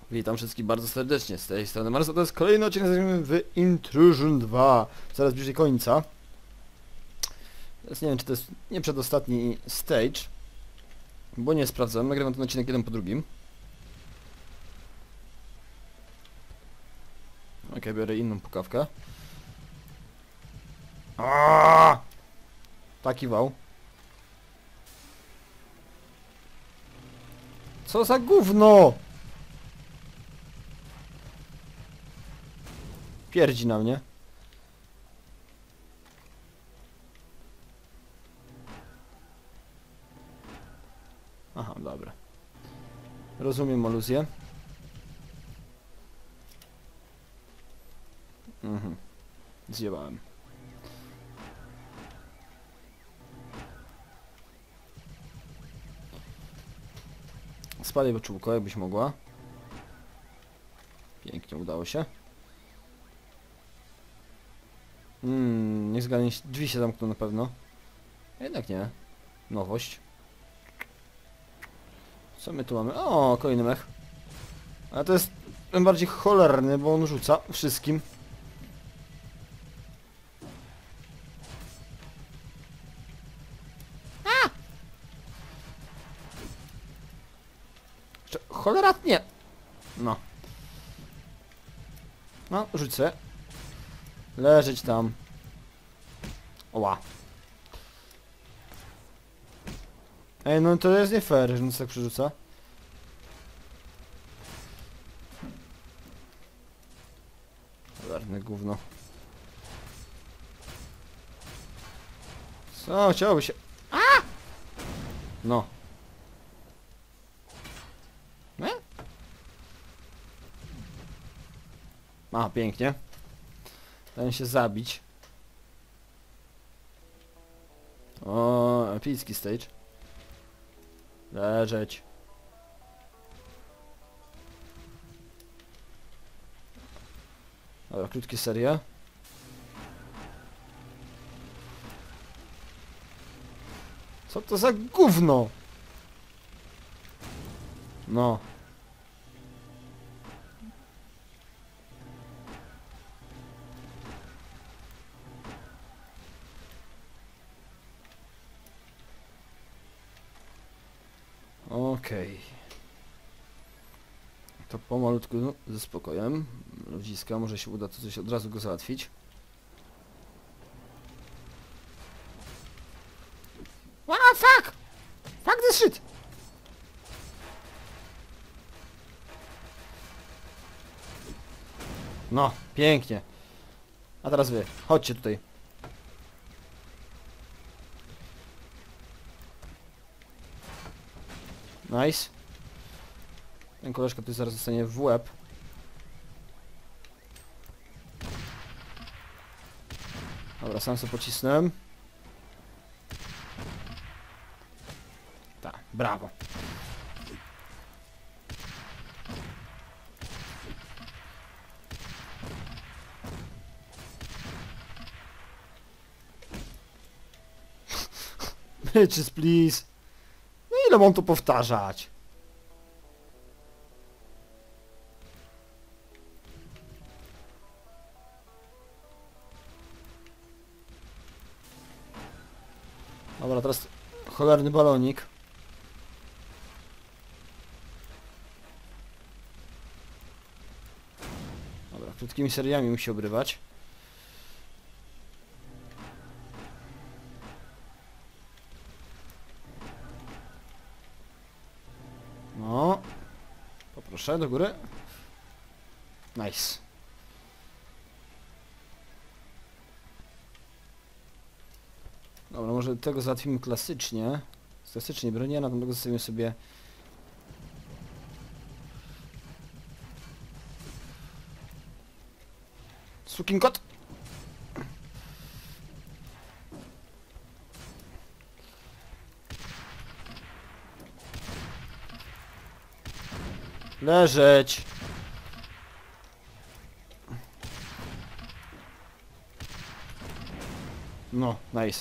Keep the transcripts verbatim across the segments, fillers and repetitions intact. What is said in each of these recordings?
Witam wszystkich bardzo serdecznie, z tej strony Marso, to jest kolejny odcinek w Intrusion dwa, coraz bliżej końca. Teraz nie wiem, czy to jest nie przedostatni stage, bo nie sprawdzam, nagrywam ten odcinek jeden po drugim. Ok, biorę inną pukawkę. Aaaa! Taki wał. Co za gówno! Pierdzi na mnie. Aha, dobra. Rozumiem aluzję. Mhm. Zjebałem. Spadaj wyczółko, jakbyś mogła. Pięknie, udało się. Hmm, nie zgadnij, drzwi się zamkną na pewno. Jednak nie. Nowość. Co my tu mamy? O, kolejny mech. Ale to jest tym bardziej cholerny, bo on rzuca wszystkim. A! Jeszcze cholera nie. No. No, rzucę. Leżeć tam. Oła. Ej, no to jest nie fair, że nic tak przerzuca. Cholerny gówno. Co? Chciałoby się... A! No. Nie? A, pięknie. Dałem się zabić. O, epicki stage. Leżeć. Dobra, krótkie serie. Co to za gówno? No. Okej. Okay. To pomalutku ze spokojem. Ludziska, może się uda to coś od razu go załatwić. What the fuck? Fuck this shit! No, pięknie. A teraz wy, chodźcie tutaj. Nice. Ten koleżka tu zaraz zostanie w łeb. Dobra, sam sobie pocisnąłem. Tak, brawo. Bitches, please. No ile mam to powtarzać? Dobra, teraz cholerny balonik. Dobra, krótkimi seriami musi obrywać. No. Poproszę, do góry. Nice. Dobra, może tego załatwimy klasycznie. Z klasycznej broni, a na tego zostawimy sobie... Sukinkot! Leżeć! No, nice.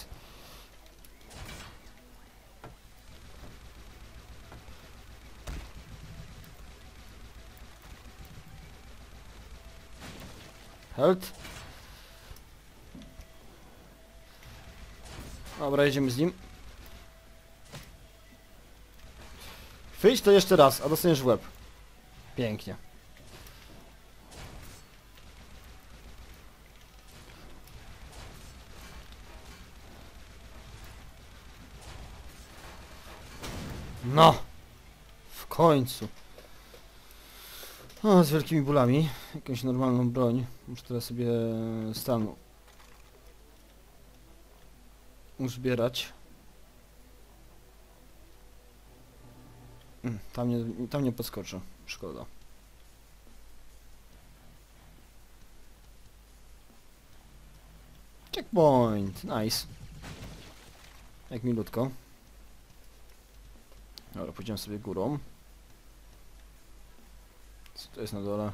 Health. Dobra, jedziemy z nim. Wyjdź to jeszcze raz, a dostaniesz w łeb. Pięknie. No! W końcu. O, z wielkimi bólami. Jakąś normalną broń. Muszę teraz sobie stan uzbierać. Mm, Tam nie, tam nie podskoczę. Szkoda. Checkpoint. Nice. Jak milutko. Dobra, pójdziemy sobie górą. Co to jest na dole?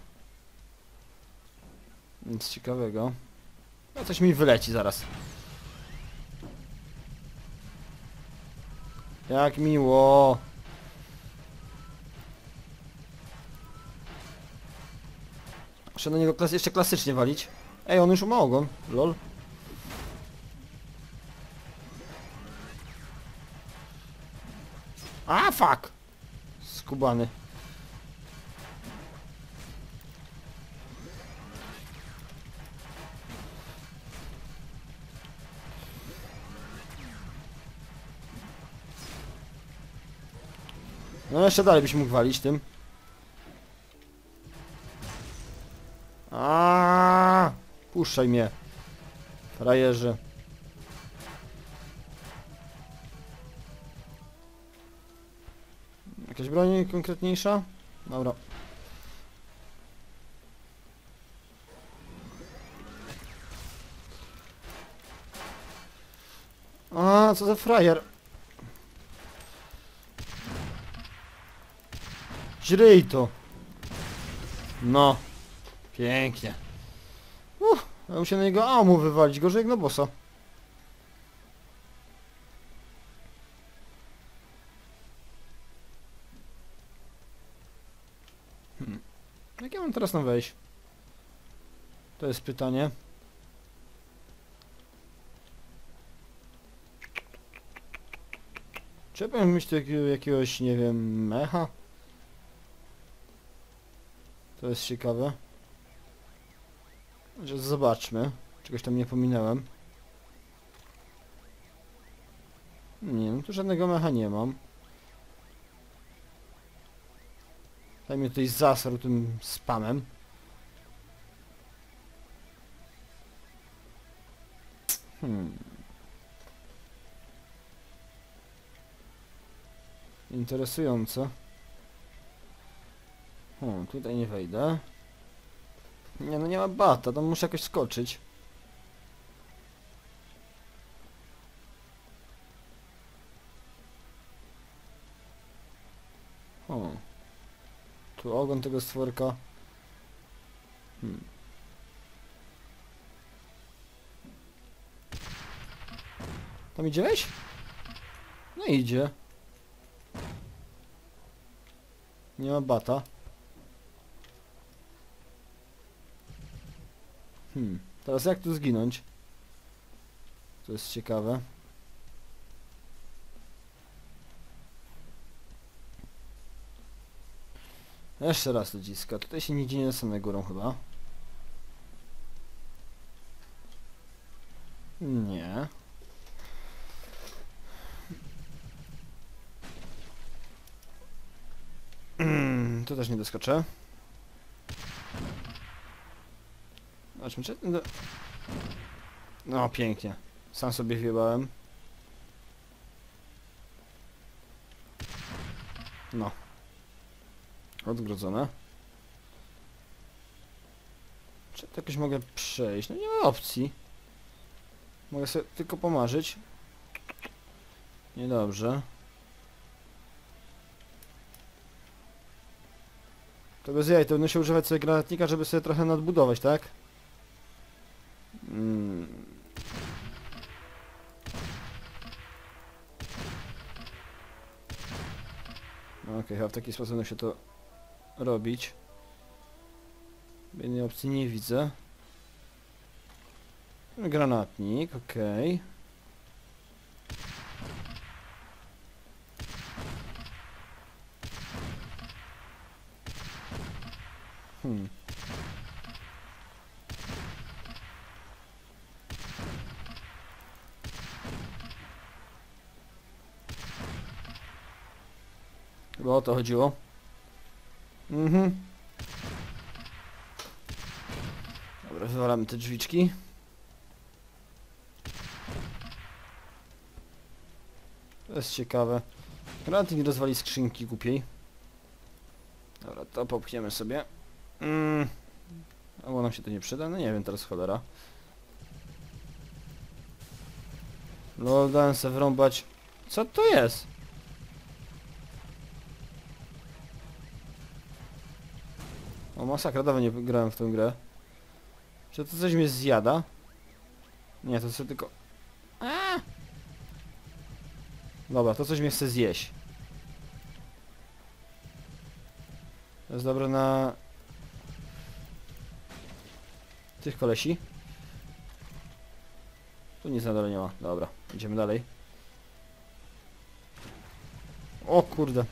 Nic ciekawego. No coś mi wyleci zaraz. Jak miło. Muszę na niego klas jeszcze klasycznie walić. Ej, on już ma ogon. Lol. A, fuck! Skubany. No jeszcze dalej byś mógł walić tym. Aaaa! Puszczaj mnie. Frajerze. Jakaś broń konkretniejsza? Dobra. A, co za frajer. Źryj to. No. Pięknie. Uff, ja muszę na niego amu wywalić, gorzej jak na bossa. Hmm. Jak ja mam teraz tam wejść? To jest pytanie. Czy ja powinien mieć tu jak, jakiegoś, nie wiem, mecha? To jest ciekawe. Że zobaczmy. Czegoś tam nie pominąłem. Nie, no tu żadnego mecha nie mam. Daj mnie tutaj zasrał tym spamem. Hmm. Interesujące. Hmm, tutaj nie wejdę. Nie, no nie ma bata, to muszę jakoś skoczyć. O. Tu ogon tego stworka. Hmm. Tam idziesz? No idzie. Nie ma bata. Hmm. Teraz jak tu zginąć? To jest ciekawe. Jeszcze raz ludziska. Tutaj się nigdzie nie dostanę górą chyba. Nie. Mm, tu też nie doskoczę. Zobaczmy, czy... No, pięknie. Sam sobie wjebałem. No. Odgrodzone. Czy to jakoś mogę przejść? No nie ma opcji. Mogę sobie tylko pomarzyć. Niedobrze. To bez jaj, to będę się używać sobie granatnika, żeby sobie trochę nadbudować, tak? Mm. Okej, okay, chyba w taki sposób da się to robić. Innej opcji nie widzę. Granatnik, okej. Okay. Hmm. Chyba o to chodziło. Mhm. Dobra, wywalamy te drzwiczki. To jest ciekawe. Granatnik nie rozwali skrzynki głupiej. Dobra, to popchniemy sobie. Mm. Albo nam się to nie przyda? No nie wiem, teraz cholera. No, dałem sobie wrąbać. Co to jest? O, masakra, dawno nie grałem w tę grę. Czy to coś mnie zjada? Nie, to sobie tylko... A! Dobra, to coś mnie chce zjeść. To jest dobre na... tych kolesi. Tu nic na dole nie ma. Dobra, idziemy dalej. O kurde.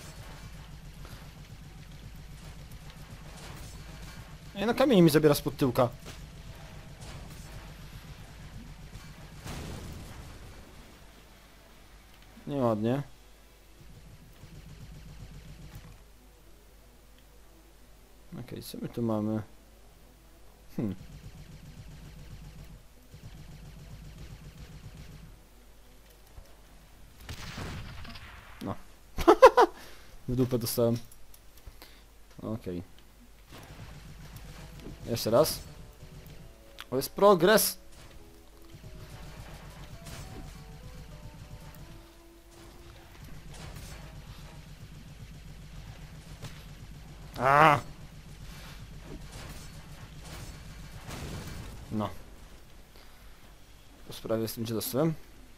Ej, no kamień mi zabiera spod tyłka. Nieładnie. Okej, okay, co my tu mamy? Hmm. No. W dupę dostałem. Okej. Okay. Jeszcze raz. To jest progres. A! No. Po sprawie z tym dziadostwem.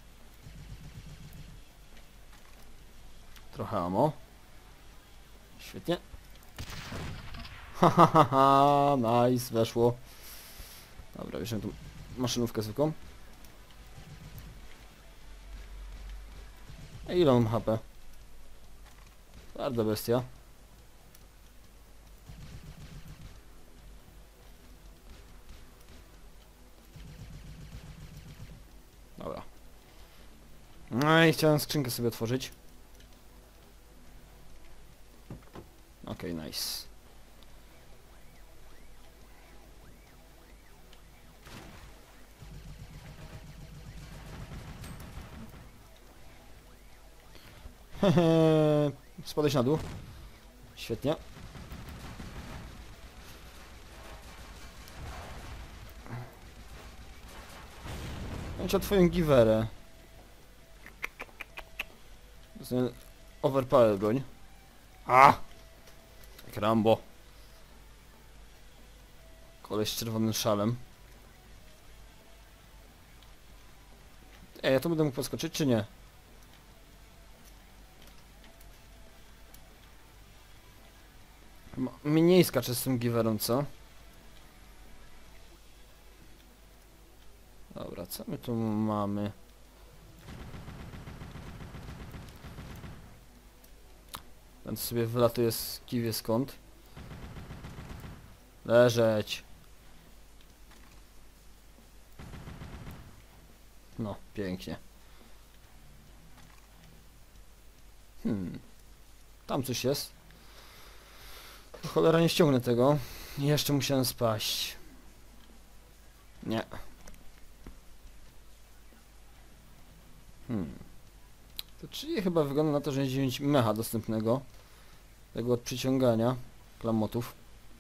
Trochę ammo. Świetnie. Ha ha ha ha, nice, weszło. Dobra, bierzemy tu maszynówkę zwykłą. A ile mam H P? Twarda bestia. Dobra. No i chciałem skrzynkę sobie otworzyć. Okej, okay, nice. Hehe, spadać na dół. Świetnie. Chodź o twoją giwerę. To jest overpowered broń. A! Jak Rambo. Koleś z czerwonym szalem. Ej, ja to będę mógł podskoczyć, czy nie? M mniej skaczę z tym giwerą, co? Dobra, co my tu mamy? Ten sobie wylatuje z kiwie skąd. Leżeć. No, pięknie. Hmm. Tam coś jest. Cholera, nie ściągnę tego. Jeszcze musiałem spaść. Nie. Hmm. To czyli chyba wygląda na to, że będzie mieć mecha dostępnego. Tego od przyciągania klamotów.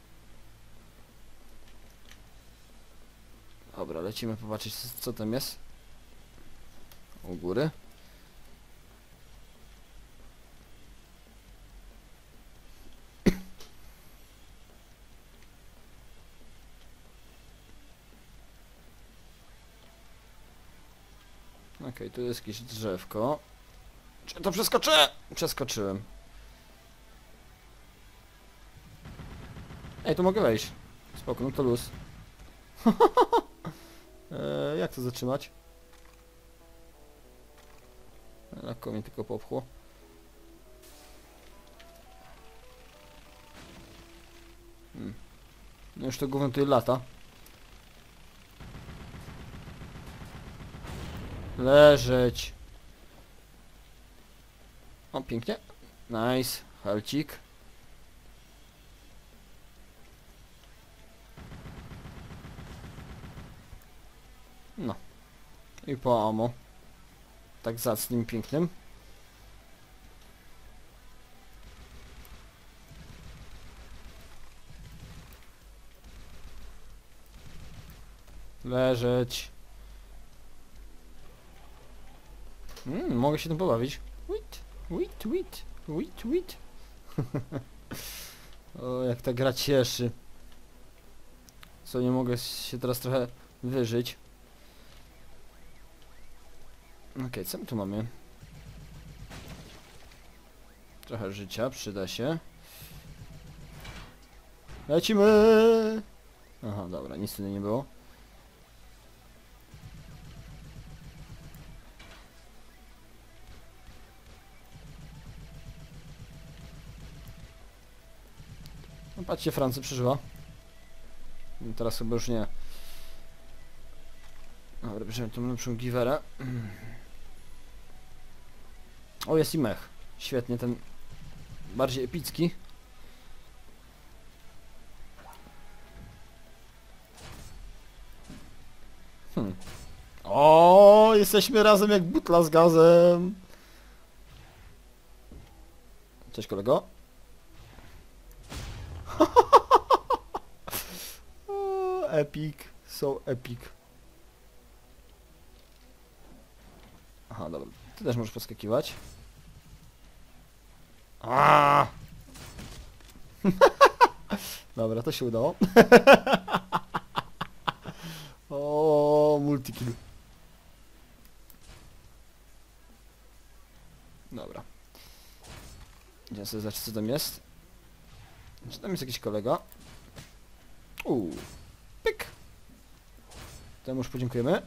Dobra, lecimy popatrzeć, co tam jest. U góry. Okej, okay, tu jest jakieś drzewko. Czy to przeskoczę? Przeskoczyłem. Ej, tu mogę wejść. Spoko, no to luz. Eee, jak to zatrzymać? Lekko mnie tylko popchło. Hmm. No już to gówno tutaj lata. Leżeć. O, pięknie. Nice. Halcik. No. I po amo. Tak zacnym, pięknym. Leżeć. Mm, mogę się tym pobawić. Wit, wit, wit, wit, wit. O, jak ta gra cieszy. Co, nie mogę się teraz trochę wyżyć. Okej, okay, co my tu mamy? Trochę życia, przyda się. Lecimy! Aha, dobra, nic tutaj nie było. No patrzcie, Francja przeżyła. Teraz chyba już nie. Dobra, bierzemy tą lepszą giwerę. O, jest i mech. Świetnie, ten bardziej epicki. Hmm. O, jesteśmy razem jak butla z gazem. Cześć, kolego. O, epic, so epic. Aha, dobra. Ty też możesz podskakiwać. Aaaa! Dobra, to się udało. O, multikill. Dobra. Idziemy sobie zobaczyć, co tam jest. Czy tam jest jakiś kolega? Uuu. Pyk. Temu już podziękujemy.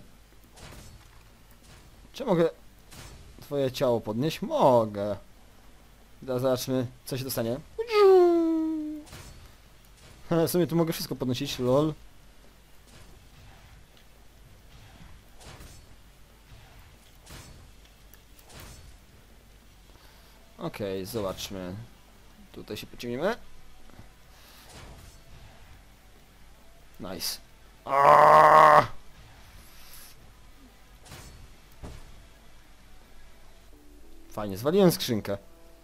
Czy mogę twoje ciało podnieść? Mogę. Teraz zobaczmy, co się dostanie. W sumie tu mogę wszystko podnosić, lol. Okej, okay, zobaczmy. Tutaj się pociągniemy. Nice. Aaaa! Fajnie, zwaliłem skrzynkę.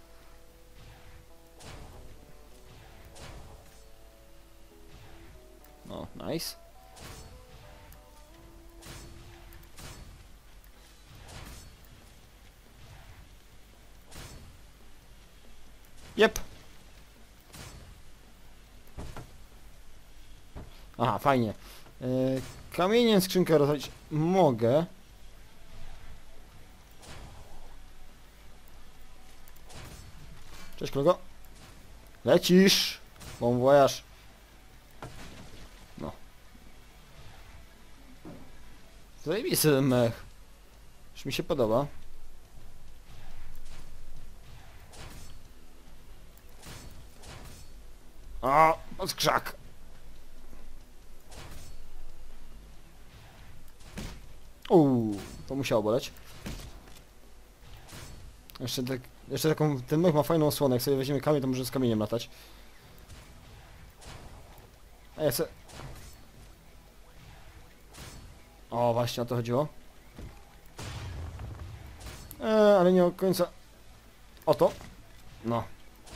O, nice. Jep. Aha, fajnie. Yy, kamieniem skrzynkę rozwalić mogę. Cześć, kolego. Lecisz. Bon voyage. No. Zajebisty ten mech. Już mi się podoba. O, pod krzak. Uuu, to musiało boleć. Jeszcze, tak, jeszcze taką, ten mech ma fajną osłonę, jak sobie weźmiemy kamień, to może z kamieniem latać. A ja se... O, właśnie o to chodziło. Eee, ale nie do końca... O to. No.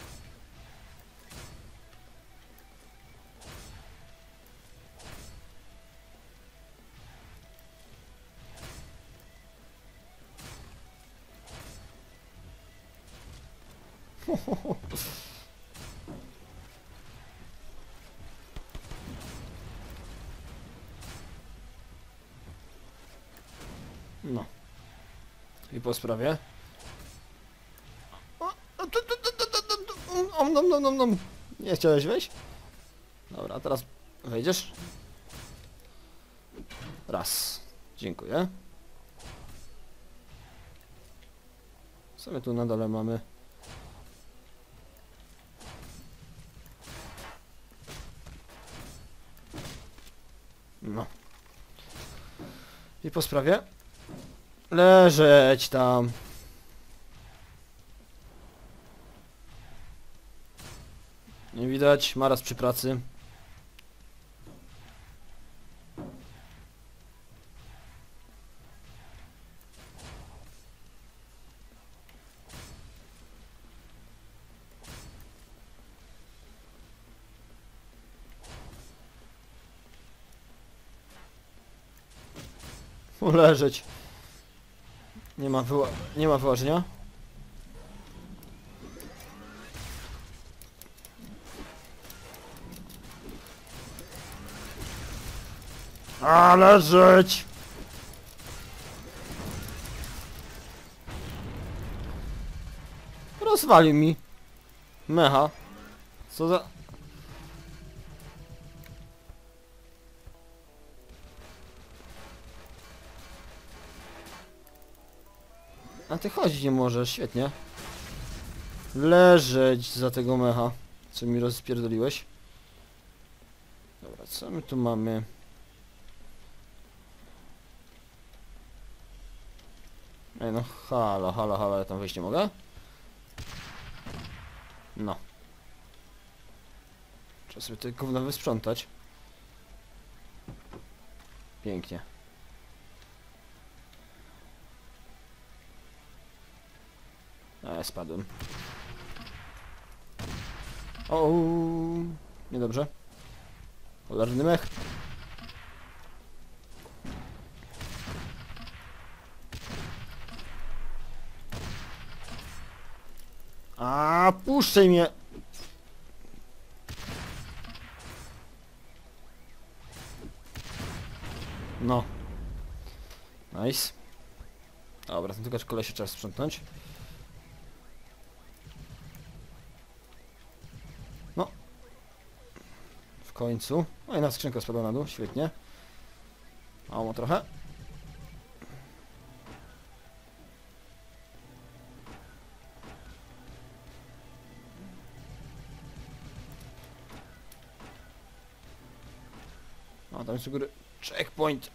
No. I po sprawie. Om nom nom nom nom. Nie chciałeś wejść? Dobra, a teraz wejdziesz. Raz. Dziękuję. Co my tu na dole mamy? No. I po sprawie? Leżeć tam. Nie widać, maraz przy pracy. Leżeć. Nie ma wyła nie ma wyłażenia. A leżeć! Rozwalił mi mecha. Co za... A ty chodzić nie możesz, świetnie. Leżeć za tego mecha, co mi rozpierdoliłeś. Dobra, co my tu mamy? Ej no, halo, halo, halo, ja tam wejść nie mogę? No. Trzeba sobie te gówno wysprzątać. Pięknie. A, spadłem. O, niedobrze. Cholerny mech. A, puszczaj mnie. No. Nice. Dobra, ten tylko kolesie trzeba sprzątnąć. No. W końcu. No i na skrzynkę spadła na dół, świetnie. Mało trochę. O, tam jest u góry checkpoint.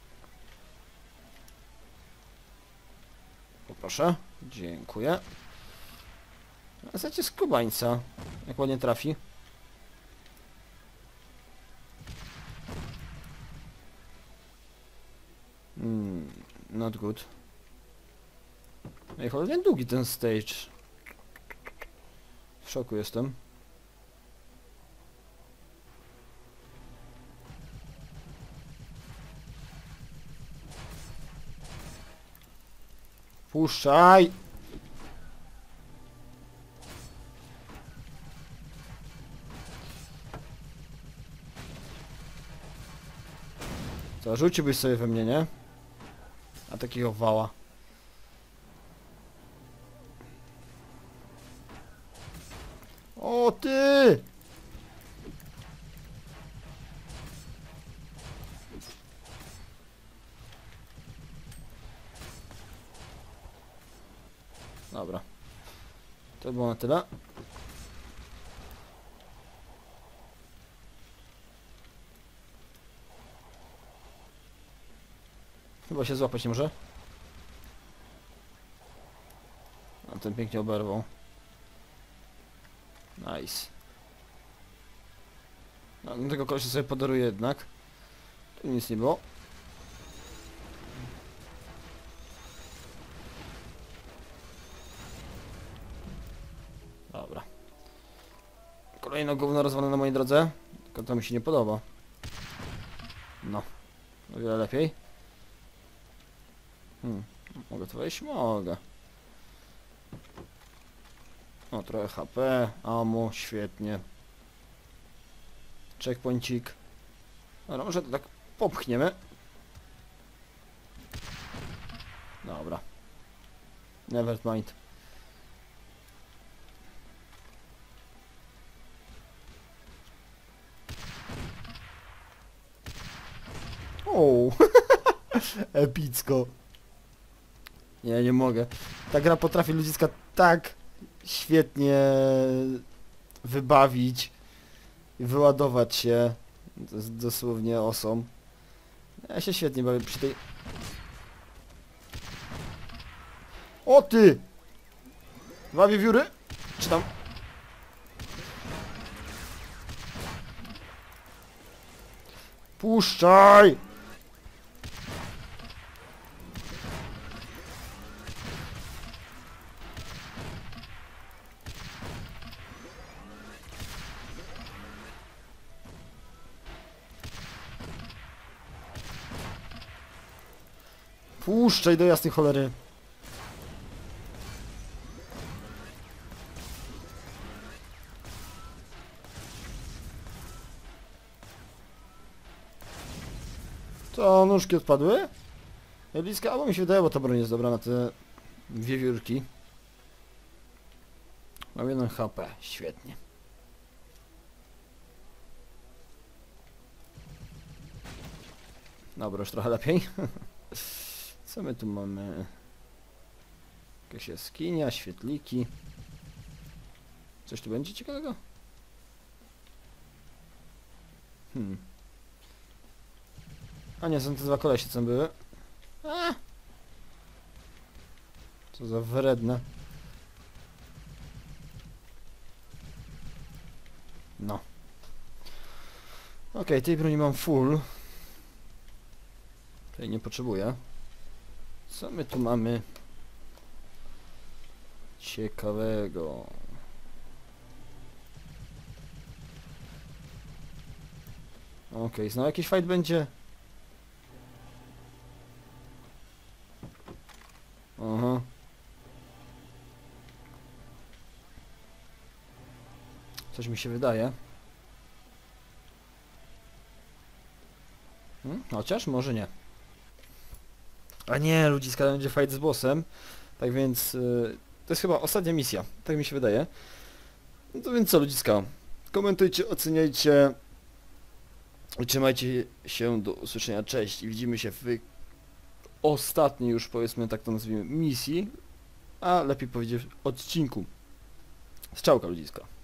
Poproszę. Dziękuję. A zacie skubańca. Jak ładnie trafi. Hmm, not good. Ej, cholernie długi ten stage. W szoku jestem. Puszczaj! Co, rzuciłbyś sobie we mnie, nie? A takiego wała. O ty! Dobra. To było na tyle. Chyba się złapać nie może. A ten pięknie oberwał. Nice. No, tego kolesia sobie podaruję jednak. Tu nic nie było. Dobra. Kolejno gówno rozwalone na mojej drodze. Tylko to mi się nie podoba. No. O wiele lepiej. Hmm. Mogę tu wejść? Mogę. O, trochę H P, ammo, świetnie. Checkpointik. Dobra, może to tak popchniemy. Dobra. Never mind. O. Epicko. Nie, nie mogę. Ta gra potrafi ludziska tak świetnie wybawić i wyładować się. To jest dosłownie awesome. Ja się świetnie bawię przy tej... O ty! Dwa wiewióry? Czy tam... Puszczaj! Puszczaj do jasnej cholery. To nóżki odpadły? Bliska, albo mi się wydaje, bo ta broń jest dobra na te wiewiórki. Mam jeden H P, świetnie. Dobra, już trochę lepiej. Co my tu mamy? Jakaś jaskinia, świetliki. Coś tu będzie ciekawego? Hmm. A nie, są te dwa kolesie, co były. A! Co za wredne. No. Okej, okay, tej broni mam full. Tej nie potrzebuję. Co my tu mamy ciekawego? Okej, okay, znowu jakiś fight będzie? Aha. Coś mi się wydaje. Hmm? Chociaż może nie. A nie, ludziska, będzie fight z bossem. Tak więc yy, to jest chyba ostatnia misja. Tak mi się wydaje. No to więc co, ludziska? Komentujcie, oceniajcie. Trzymajcie się, do usłyszenia. Cześć i widzimy się w ostatniej już, powiedzmy tak to nazwijmy, misji. A lepiej powiedzieć odcinku. Strzałka, ludziska.